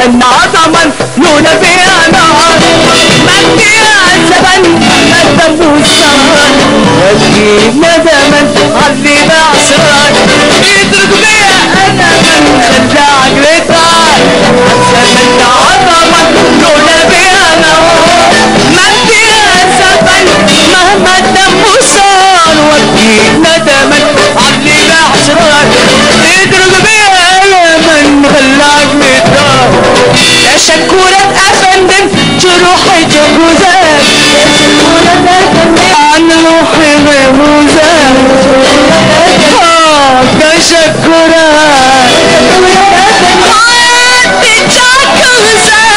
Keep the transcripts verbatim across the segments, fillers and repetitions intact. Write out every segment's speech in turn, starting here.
من عظما لولا بيها نار مجد يا زمن ندم وصار وابكي ندما علي بعصار يترك بيا انا من خلى عقلتها زمن عظما لولا بيها نار مجد يا زمن مهما الدم وصار وابكي ندما علي بعصار يترك بيا انا من خلى عقلتها يا شكورة افندم جروحي جهوزات عن روحي غموزات يا شكورة حياتي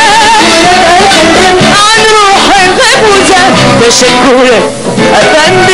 جهوزات عن روحي غموزات يا شكورة افندم